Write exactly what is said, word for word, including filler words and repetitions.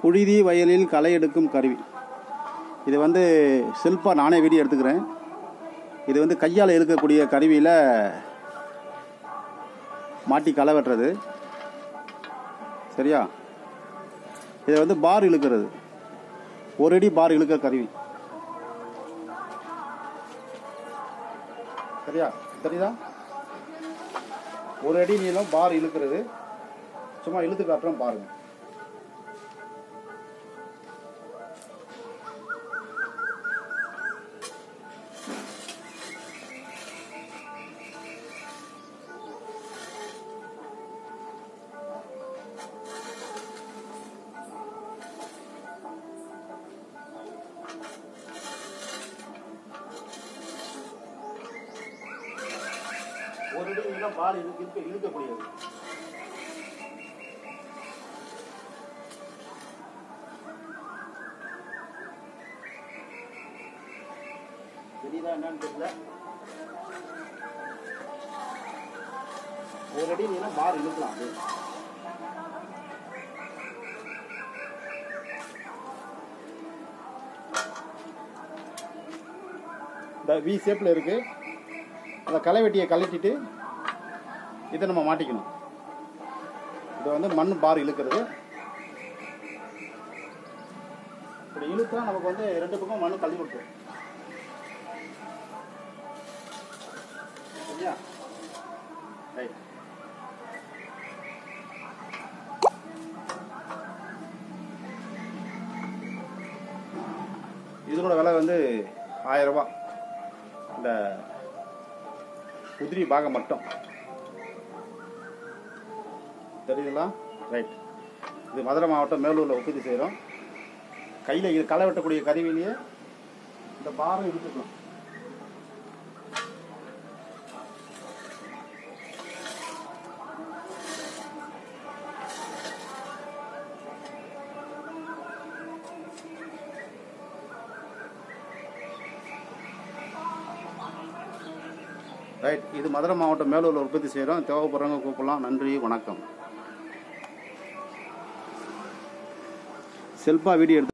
புழுதி வயலில் களை எடுக்கும் கருவி. இது வந்து செல்ஃபாக நானே வீடியோ எடுத்துக்கிறேன். இது வந்து கையால் இருக்கக்கூடிய கருவியில் மாட்டி களை வெட்டுறது. சரியா? இதை வந்து பார் இழுக்கிறது, ஒரு அடி பார் இழுக்கிற கருவி. சரியா? தெரியுதா? ஒரு அடி நீளம் பார் இழுக்கிறது. சும்மா இழுத்து காட்டுறோம் பாருங்க. ஒரு அடி நீளம் பால் இழுக்க இழுக்கக்கூடியது. தெரியுதா என்னன்னு தெரியல. ஒரு அடி நீளம் பால் இழுக்கலாம். இந்த வி ஷேப்ல இருக்கு. அந்த களை வெட்டியை கழட்டிட்டு இதை நம்ம மாட்டிக்கணும். இதை வந்து மண் பார் இழுக்கிறது. இப்படி இழுத்தா நமக்கு வந்து ரெண்டு பக்கம் மண் தள்ளி விட்டுரும். சரியா? ரைட். இதனோட விலை வந்து ஆயிரம் ரூபாய். இந்த உதிரி பாகம் மட்டும். தெரியுதுங்களா? ரைட். இது மதுரை மாவட்டம் மேலூரில் உற்பத்தி செய்கிறோம். கையில் இது களை வெட்டக்கூடிய கருவிலேயே இந்த பாரம் எடுத்துக்கலாம். ரைட். இது மதுரை மாவட்டம் மேலூரில் உற்பத்தி செய்கிறோம். தேவைப்படுறவங்க கூப்பிடலாம். நன்றி, வணக்கம். செல்ஃபாக வீடியோ எடுத்து